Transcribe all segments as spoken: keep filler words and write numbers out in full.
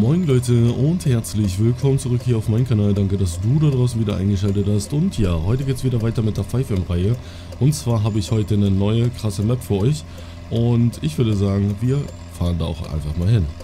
Moin Leute und herzlich willkommen zurück hier auf meinem Kanal. Danke, dass du da draußen wieder eingeschaltet hast. Und ja, heute geht es wieder weiter mit der five M-Reihe. Und zwar habe ich heute eine neue krasse Map für euch. Und ich würde sagen, wir fahren da auch einfach mal hin.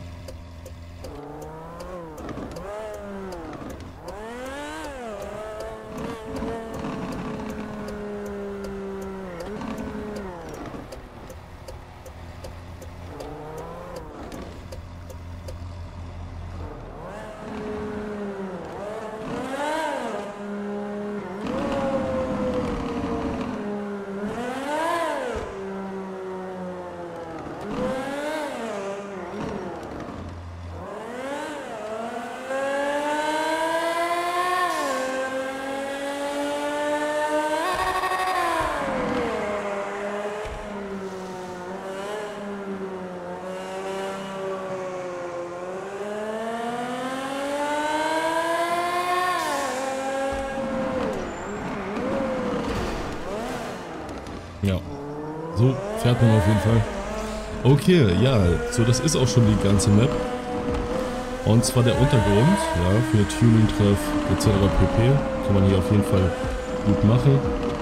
Ja, so fährt man auf jeden Fall. Okay, ja, so das ist auch schon die ganze Map. Und zwar der Untergrund, ja, für Tuning-Treff et cetera pp. Kann man hier auf jeden Fall gut machen.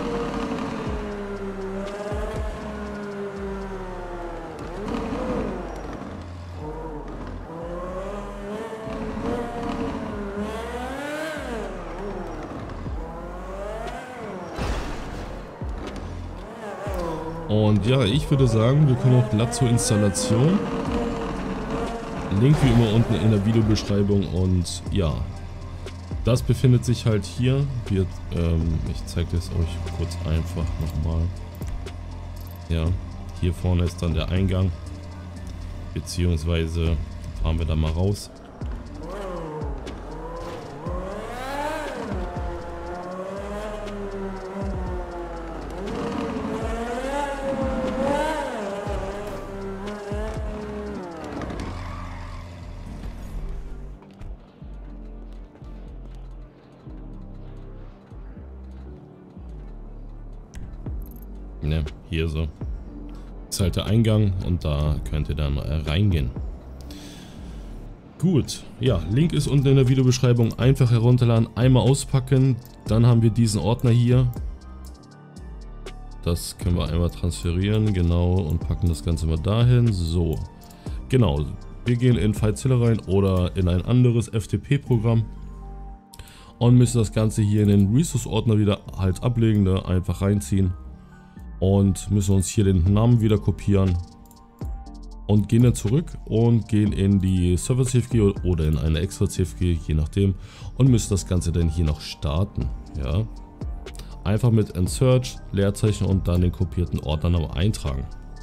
Und ja, ich würde sagen, wir kommen auch glatt zur Installation. Link wie immer unten in der Videobeschreibung und ja, das befindet sich halt hier. Wir, ähm, ich zeige das euch kurz einfach nochmal. Ja, hier vorne ist dann der Eingang, beziehungsweise fahren wir da mal raus. Ne, hier so. Ist halt der Eingang und da könnt ihr dann reingehen. Gut, ja, Link ist unten in der Videobeschreibung. Einfach herunterladen, einmal auspacken. Dann haben wir diesen Ordner hier. Das können wir einmal transferieren, genau, und packen das Ganze mal dahin. So, genau. Wir gehen in FileZilla rein oder in ein anderes F T P-Programm. Und müssen das Ganze hier in den Resource-Ordner wieder halt ablegen, ne? Einfach reinziehen. Und müssen uns hier den Namen wieder kopieren und gehen dann zurück und gehen in die Server C F G oder in eine extra C F G, je nachdem, und müssen das Ganze dann hier noch starten. Ja, einfach mit Insert, Leerzeichen und dann den kopierten Ordner noch eintragen.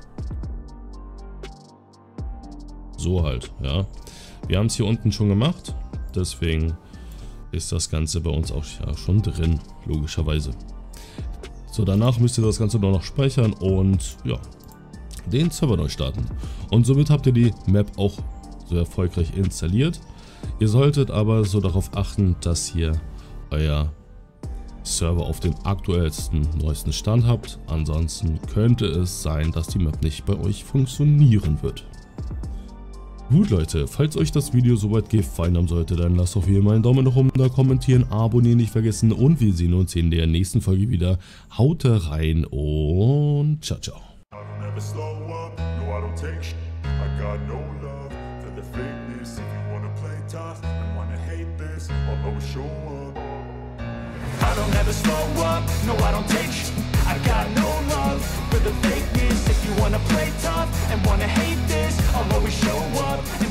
So halt, ja. Wir haben es hier unten schon gemacht, deswegen ist das Ganze bei uns auch ja schon drin, logischerweise. So, danach müsst ihr das Ganze nur noch speichern und ja, den Server neu starten. Und somit habt ihr die Map auch so erfolgreich installiert. Ihr solltet aber so darauf achten, dass ihr euer Server auf den aktuellsten, neuesten Stand habt. Ansonsten könnte es sein, dass die Map nicht bei euch funktionieren wird. Gut Leute, falls euch das Video soweit gefallen haben sollte, dann lasst auf jeden Fall einen Daumen nach oben da, kommentieren, abonnieren nicht vergessen und wir sehen uns in der nächsten Folge wieder. Haut rein und ciao, ciao. I don't ever slow up, no I don't take sh I got no love for the fakeness. If you wanna play tough and wanna hate this, I'll always show up.